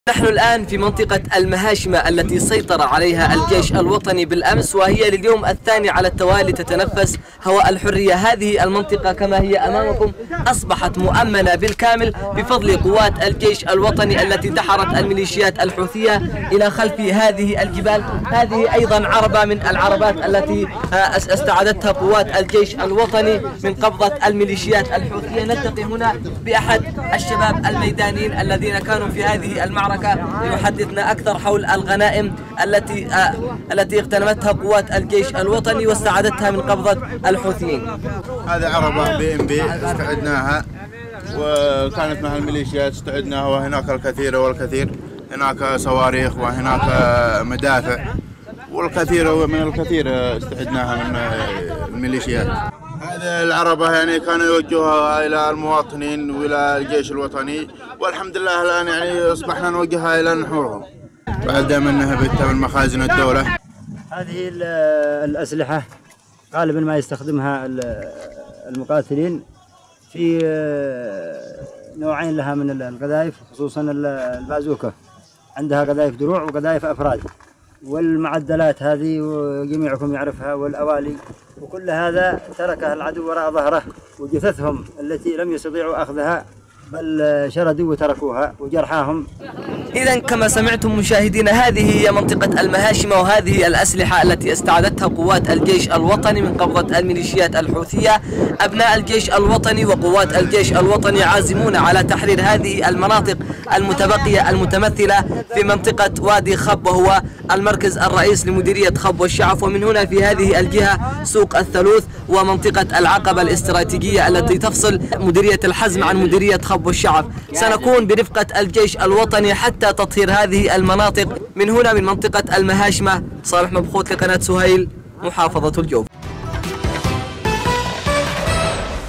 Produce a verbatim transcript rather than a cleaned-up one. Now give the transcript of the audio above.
نحن الآن في منطقة المهاشمة التي سيطر عليها الجيش الوطني بالأمس، وهي لليوم الثاني على التوالي تتنفس هواء الحرية. هذه المنطقة كما هي أمامكم أصبحت مؤمنة بالكامل بفضل قوات الجيش الوطني التي دحرت الميليشيات الحوثية إلى خلف هذه الجبال. هذه أيضا عربة من العربات التي استعادتها قوات الجيش الوطني من قبضة الميليشيات الحوثية. نلتقي هنا بأحد الشباب الميدانيين الذين كانوا في هذه المعركة ليحدثنا أكثر حول الغنائم التي آه التي اغتنمتها قوات الجيش الوطني واستعادتها من قبضة الحوثيين. هذه عربة بي ام بي استعدناها وكانت مع الميليشيات استعدناها، وهناك الكثير والكثير، هناك صواريخ وهناك مدافع والكثير من الكثير استعدناها من الميليشيات. هذه العربة يعني كانوا يوجهوها إلى المواطنين وإلى الجيش الوطني، والحمد لله الآن يعني أصبحنا نوجهها إلى نحورهم بعد ما نهبتها من مخازن الدولة. هذه الأسلحة غالبا ما يستخدمها المقاتلين في نوعين لها من القذائف، خصوصا البازوكة، عندها قذائف دروع وقذائف أفراد، والمعدلات هذه وجميعكم يعرفها، والأوالي، وكل هذا تركه العدو وراء ظهره، وجثثهم التي لم يستطيعوا أخذها بل شردوا وتركوها وجرحاهم. إذا كما سمعتم مشاهدينا، هذه هي منطقة المهاشمة، وهذه الأسلحة التي استعادتها قوات الجيش الوطني من قبضة الميليشيات الحوثية. أبناء الجيش الوطني وقوات الجيش الوطني عازمون على تحرير هذه المناطق المتبقية المتمثلة في منطقة وادي خب، وهو المركز الرئيس لمديرية خب والشعف، ومن هنا في هذه الجهة سوق الثلوث ومنطقة العقبة الاستراتيجية التي تفصل مديرية الحزم عن مديرية خب والشعف. سنكون برفقة الجيش الوطني حتى تطهير هذه المناطق. من هنا من منطقة المهاشمة، صالح مبخوت لقناة سهيل، محافظة الجوف.